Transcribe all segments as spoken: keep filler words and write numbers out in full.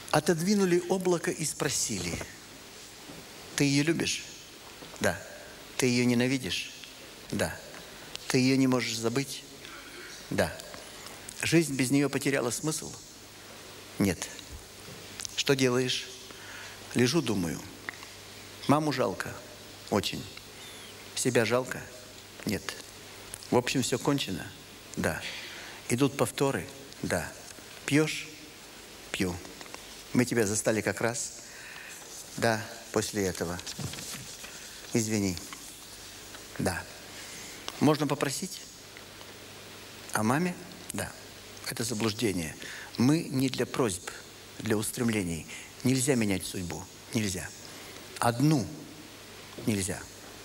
Отодвинули облако и спросили: ты ее любишь? Да. Ты ее ненавидишь? Да. Ты ее не можешь забыть? Да. Жизнь без нее потеряла смысл? Нет. Что делаешь? Лежу, думаю. Маму жалко? Очень. Себя жалко? Нет. В общем, все кончено? Да. Идут повторы? Да. Пьешь? Пью. Мы тебя застали как раз? Да, после этого. Извини. Да. Можно попросить? О маме? Да. Это заблуждение. Мы не для просьб, для устремлений. Нельзя менять судьбу. Нельзя. Одну нельзя.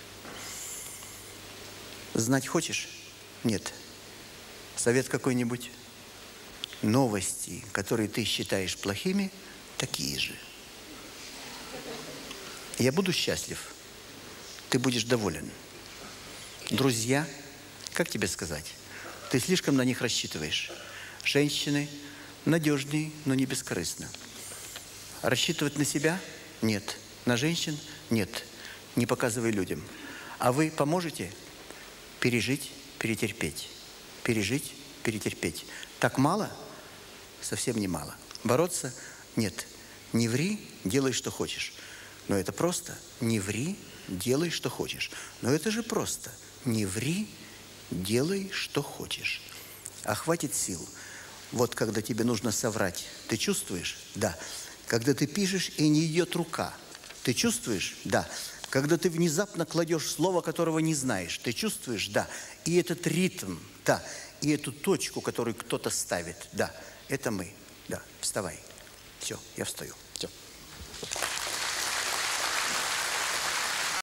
Знать хочешь? Нет. Совет какой-нибудь? Новости, которые ты считаешь плохими, такие же. Я буду счастлив. Ты будешь доволен. Друзья, как тебе сказать? Ты слишком на них рассчитываешь. Женщины надежнее, но не бескорыстно. Рассчитывать на себя? Нет. На женщин? Нет. Не показывай людям. А вы поможете пережить, перетерпеть? Пережить, перетерпеть. Так мало? Совсем не мало. Бороться? Нет. Не ври, делай, что хочешь. Но это просто. Не ври, делай, что хочешь. Но это же просто. Не ври, делай, что хочешь. А хватит сил. Вот когда тебе нужно соврать, ты чувствуешь? Да. Когда ты пишешь, и не идет рука, ты чувствуешь? Да. Когда ты внезапно кладешь слово, которого не знаешь, ты чувствуешь? Да. И этот ритм, да. И эту точку, которую кто-то ставит, да. Это мы. Да. Вставай. Все, я встаю. Все.